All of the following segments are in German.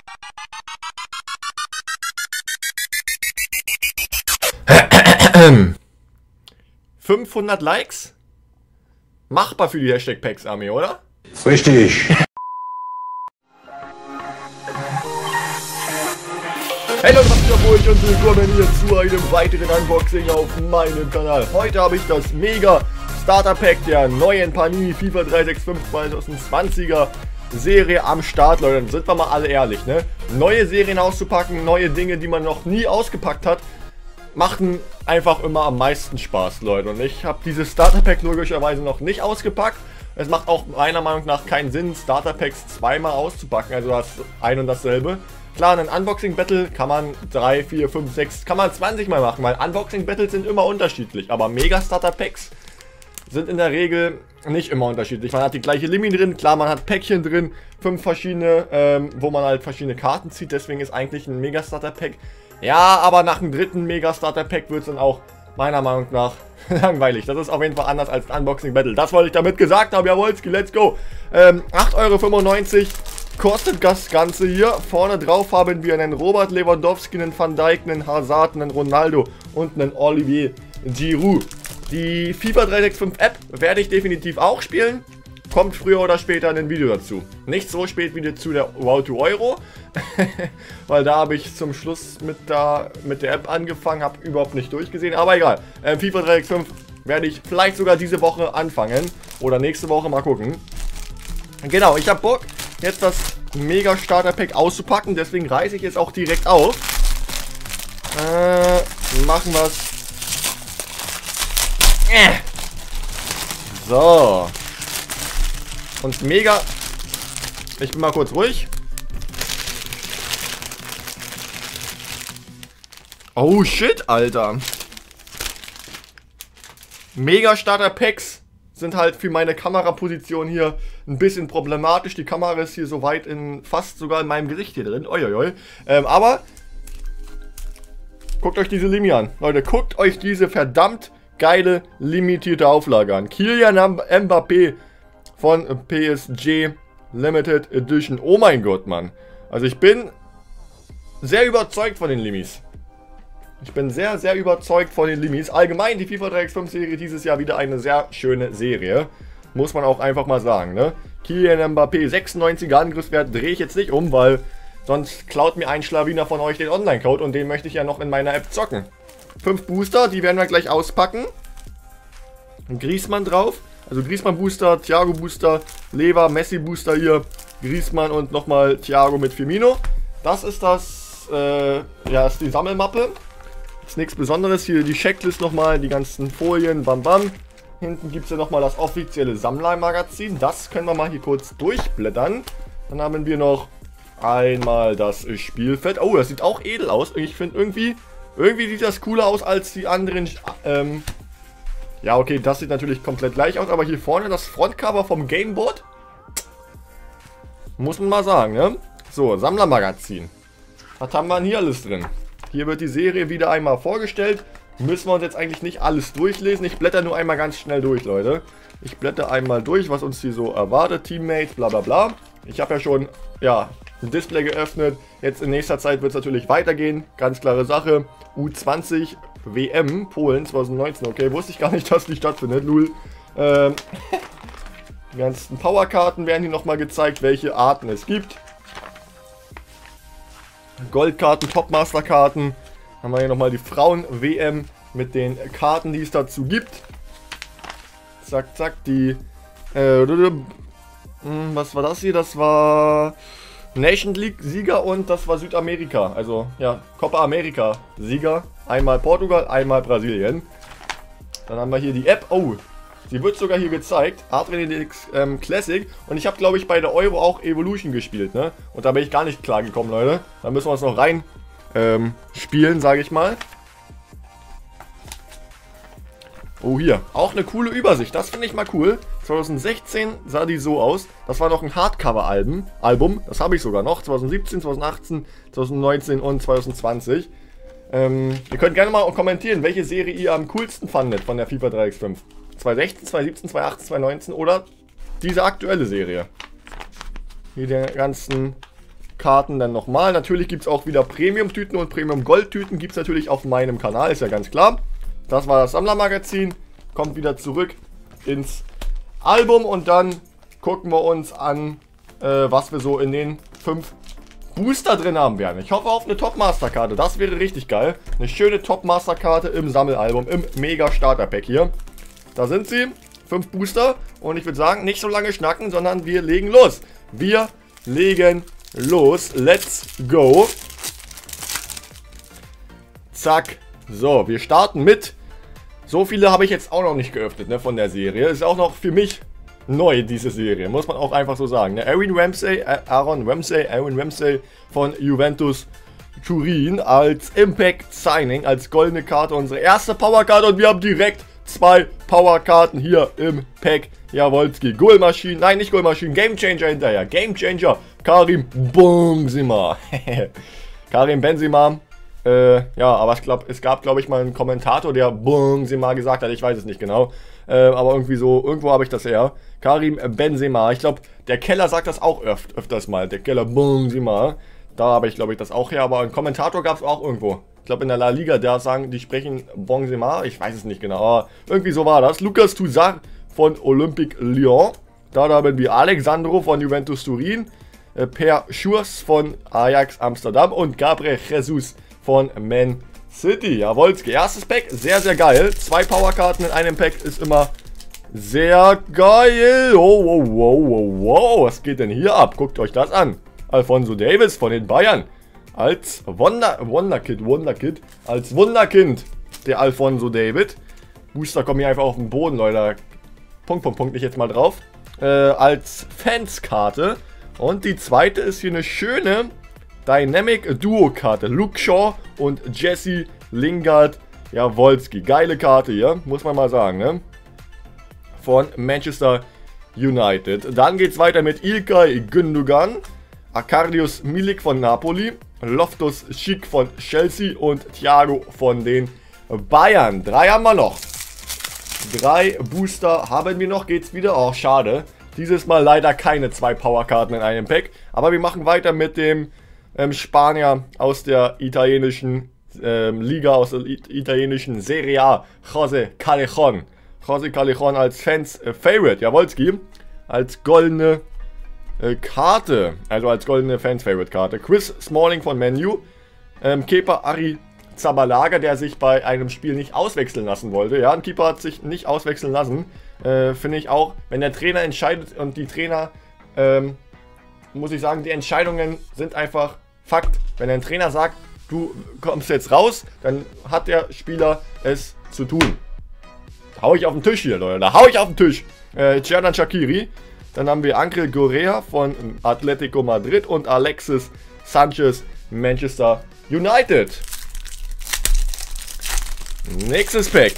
...500 Likes? Machbar für die Hashtag-Packs-Armee, oder? Richtig. Hey Leute, was geht ab euch und willkommen hier zu einem weiteren Unboxing auf meinem Kanal. Heute habe ich das Mega Starter Pack der neuen Panini FIFA 365 2020er Serie am Start, Leute. Dann sind wir mal alle ehrlich, ne? Neue Serien auszupacken, neue Dinge, die man noch nie ausgepackt hat, machen einfach immer am meisten Spaß, Leute. Und ich habe dieses Starter Pack logischerweise noch nicht ausgepackt. Es macht auch meiner Meinung nach keinen Sinn, Starter Packs zweimal auszupacken, also das ein und dasselbe. Klar, ein Unboxing-Battle kann man 3, 4, 5, 6, kann man 20 Mal machen, weil Unboxing-Battles sind immer unterschiedlich. Aber Mega-Starter-Packs sind in der Regel nicht immer unterschiedlich. Man hat die gleiche Limi drin, klar, man hat Päckchen drin, 5 verschiedene, wo man halt verschiedene Karten zieht. Deswegen ist eigentlich ein Mega-Starter-Pack. Ja, aber nach dem dritten Mega-Starter-Pack wird es dann auch meiner Meinung nach langweilig. Das ist auf jeden Fall anders als ein Unboxing-Battle. Das wollte ich damit gesagt haben. Jawolski, let's go. 8,95 € kostet das Ganze hier. Vorne drauf haben wir einen Robert Lewandowski, einen Van Dijk, einen Hazard, einen Ronaldo und einen Olivier Giroud. Die FIFA 365 App werde ich definitiv auch spielen. Kommt früher oder später ein Video dazu. Nicht so spät wie zu der Wow to Euro. Weil da habe ich zum Schluss mit der App angefangen, habe überhaupt nicht durchgesehen. Aber egal. FIFA 365 werde ich vielleicht sogar diese Woche anfangen. Oder nächste Woche, mal gucken. Genau, ich habe Bock, jetzt das Mega Starter Pack auszupacken. Deswegen reiße ich jetzt auch direkt auf. Machen wir es. So. Und Mega. Ich bin mal kurz ruhig. Oh shit, Alter. Mega Starter Packs sind halt für meine Kameraposition hier ein bisschen problematisch. Die Kamera ist hier so weit fast sogar in meinem Gesicht hier drin. Uiuiui. Aber guckt euch diese Limi an. Leute, guckt euch diese verdammt geile limitierte Auflage an. Kylian Mbappé von PSG Limited Edition. Oh mein Gott, Mann. Also ich bin sehr überzeugt von den Limis. Ich bin sehr, sehr überzeugt von den Limis. Allgemein die FIFA 365 Serie dieses Jahr wieder eine sehr schöne Serie. Muss man auch einfach mal sagen, ne? Kylian Mbappé, 96er Angriffswert, drehe ich jetzt nicht um, weil sonst klaut mir ein Schlawiner von euch den Online-Code und den möchte ich ja noch in meiner App zocken. 5 Booster, die werden wir gleich auspacken. Ein Griezmann drauf. Also Griezmann Booster, Thiago Booster, Lever, Messi Booster hier, Griezmann und nochmal Thiago mit Firmino. Das ist das, ja, ist die Sammelmappe. Ist nichts Besonderes. Hier die Checklist nochmal, die ganzen Folien, bam bam. Hinten gibt es ja nochmal das offizielle Sammlermagazin. Das können wir mal hier kurz durchblättern. Dann haben wir noch einmal das Spielfeld. Oh, das sieht auch edel aus. Ich finde irgendwie sieht das cooler aus als die anderen. Ja, okay, das sieht natürlich komplett gleich aus. Aber hier vorne das Frontcover vom Gameboard. Muss man mal sagen, ne? So, Sammlermagazin. Was haben wir denn hier alles drin? Hier wird die Serie wieder einmal vorgestellt. Müssen wir uns jetzt eigentlich nicht alles durchlesen. Ich blätter nur einmal ganz schnell durch, Leute. Ich blätter einmal durch, was uns hier so erwartet. Teammates, bla bla bla. Ich habe ja schon, ja, ein Display geöffnet. Jetzt in nächster Zeit wird es natürlich weitergehen. Ganz klare Sache. U20 WM Polen 2019. Okay, wusste ich gar nicht, dass die stattfindet. Lul. Die ganzen Powerkarten werden hier nochmal gezeigt, welche Arten es gibt. Goldkarten, Topmaster-Karten. Haben wir hier nochmal die Frauen-WM mit den Karten, die es dazu gibt. Zack, zack, die... was war das hier? Das war Nation League-Sieger und das war Südamerika. Also, ja, Copa America-Sieger. Einmal Portugal, einmal Brasilien. Dann haben wir hier die App. Oh, sie wird sogar hier gezeigt. Adrenalix Classic. Und ich habe, glaube ich, bei der Euro auch Evolution gespielt, ne? Und da bin ich gar nicht klar gekommen, Leute. Da müssen wir uns noch rein spielen, sage ich mal. Oh, hier. Auch eine coole Übersicht. Das finde ich mal cool. 2016 sah die so aus. Das war noch ein Hardcover-Album. Das habe ich sogar noch. 2017, 2018, 2019 und 2020. Ihr könnt gerne mal kommentieren, welche Serie ihr am coolsten fandet von der FIFA 365. 2016, 2017, 2018, 2019 oder diese aktuelle Serie. Hier die ganzen Karten dann nochmal. Natürlich gibt es auch wieder Premium-Tüten und Premium-Gold-Tüten gibt es natürlich auf meinem Kanal, ist ja ganz klar. Das war das Sammlermagazin. Kommt wieder zurück ins Album und dann gucken wir uns an, was wir so in den 5 Booster drin haben werden. Ich hoffe auf eine Top-Master-Karte. Das wäre richtig geil. Eine schöne Top-Master-Karte im Sammelalbum, im Mega-Starter-Pack hier. Da sind sie. 5 Booster. Und ich würde sagen, nicht so lange schnacken, sondern wir legen los. Wir legen los. Let's go. Zack. So, wir starten mit. So viele habe ich jetzt auch noch nicht geöffnet, ne, von der Serie. Ist auch noch für mich neu, diese Serie. Muss man auch einfach so sagen. Ne? Aaron Ramsey von Juventus Turin als Impact Signing, als goldene Karte. Unsere erste Powerkarte und wir haben direkt 2 Powerkarten hier im Pack. Jawolski, Goalmaschinen, nein, nicht Goalmaschinen, Gamechanger hinterher. Gamechanger, Karim Benzema. Karim Benzema. Ja, aber ich glaube, es gab, glaube ich, mal einen Kommentator, der Benzema gesagt hat. Ich weiß es nicht genau. Aber irgendwie so, irgendwo habe ich das her. Karim Benzema. Ich glaube, der Keller sagt das auch öfters mal. Der Keller Benzema. Da habe ich, glaube ich, das auch her. Aber einen Kommentator gab es auch irgendwo. Ich glaube, in der La Liga, die sprechen Benzema. Ich weiß es nicht genau. Aber irgendwie so war das. Lucas Toussaint von Olympique Lyon. Da haben wir Alexandro von Juventus Turin. Per Schurz von Ajax Amsterdam. Und Gabriel Jesus von Man City. Jawolski. Erstes Pack. Sehr, sehr geil. 2 Powerkarten in einem Pack ist immer sehr geil. Oh, wow, wow, wow, wow. Was geht denn hier ab? Guckt euch das an. Alphonso Davies von den Bayern. Als Wunderkind. Als Wunderkind. Der Alphonso Davies. Booster kommen hier einfach auf den Boden, Leute. Punkt, nicht jetzt mal drauf. Als Fanskarte. Und die zweite ist hier eine schöne Dynamic Duo Karte. Luke Shaw und Jesse Lingard. Jawolski. Geile Karte hier. Muss man mal sagen, ne? Von Manchester United. Dann geht es weiter mit Ilkay Gündogan, Arkadiusz Milik von Napoli, Loftus-Cheek von Chelsea und Thiago von den Bayern. 3 haben wir noch. 3 Booster haben wir noch. Geht's wieder? Oh, schade. Dieses Mal leider keine 2 Powerkarten in einem Pack. Aber wir machen weiter mit dem Spanier aus der italienischen Liga, aus der italienischen Serie A, José Callejon. José Callejon als Fans-Favorite, Jawolski, als goldene Karte, also als goldene Fans-Favorite-Karte. Chris Smalling von Man U, Kepa Arrizabalaga, der sich bei einem Spiel nicht auswechseln lassen wollte. Ja, ein Keeper hat sich nicht auswechseln lassen, finde ich auch. Wenn der Trainer entscheidet und die Trainer, muss ich sagen, die Entscheidungen sind einfach Fakt. Wenn ein Trainer sagt, du kommst jetzt raus, dann hat der Spieler es zu tun. Da hau ich auf den Tisch hier, Leute. Da hau ich auf den Tisch. Xherdan Shaqiri. Dann haben wir Angel Correa von Atletico Madrid und Alexis Sanchez, Manchester United. Nächstes Pack.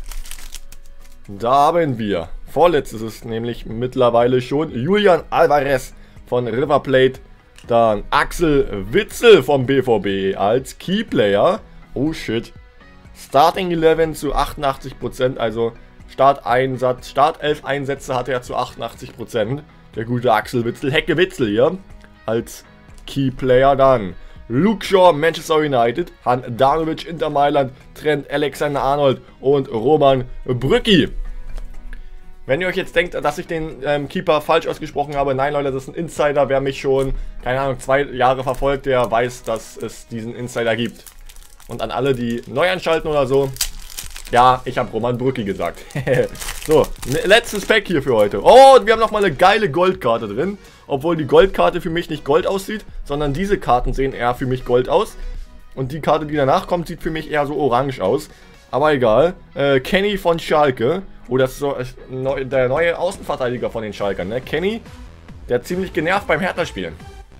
Da haben wir, vorletztes ist nämlich mittlerweile schon Julian Alvarez von River Plate. Dann Axel Witsel vom BVB als Keyplayer. Oh shit. Starting 11 zu 88%, also Startelf Einsätze hatte er zu 88%. Der gute Axel Witsel, Hecke Witsel hier als Keyplayer. Dann Luke Shaw, Manchester United, Handanovic, Inter Mailand, Trent Alexander-Arnold und Roman Brücki. Wenn ihr euch jetzt denkt, dass ich den Keeper falsch ausgesprochen habe, nein Leute, das ist ein Insider. Wer mich schon, keine Ahnung, 2 Jahre verfolgt, der weiß, dass es diesen Insider gibt. Und an alle, die neu anschalten oder so, ja, ich habe Roman Brücki gesagt. So, letztes Pack hier für heute. Oh, und wir haben nochmal eine geile Goldkarte drin. Obwohl die Goldkarte für mich nicht Gold aussieht, sondern diese Karten sehen eher für mich Gold aus. Und die Karte, die danach kommt, sieht für mich eher so orange aus. Aber egal. Kenny von Schalke. Oh, das ist so der neue Außenverteidiger von den Schalkern, ne? Kenny, der hat ziemlich genervt beim Hertha-Spielen.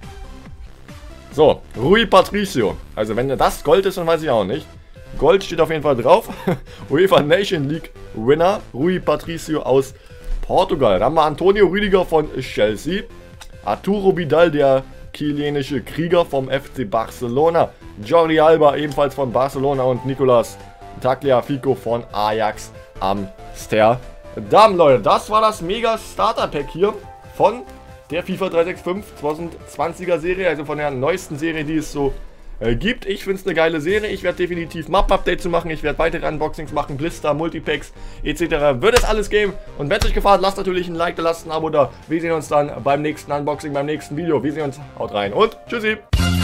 So, Rui Patricio. Also wenn das Gold ist, dann weiß ich auch nicht. Gold steht auf jeden Fall drauf. UEFA Nation League Winner Rui Patricio aus Portugal. Dann haben wir Antonio Rüdiger von Chelsea. Arturo Vidal, der chilenische Krieger vom FC Barcelona. Jordi Alba ebenfalls von Barcelona und Nicolas Tagliafico von Ajax Amsterdam. Leute, das war das Mega Starter Pack hier von der FIFA 365 2020er Serie, also von der neuesten Serie, die es so gibt. Ich finde es eine geile Serie. Ich werde definitiv Map-Update zu machen. Ich werde weitere Unboxings machen, Blister, Multipacks etc. Wird es alles geben. Und wenn es euch gefallen hat, lasst natürlich ein Like da, lasst ein Abo da. Wir sehen uns dann beim nächsten Unboxing, beim nächsten Video. Wir sehen uns. Haut rein und tschüssi.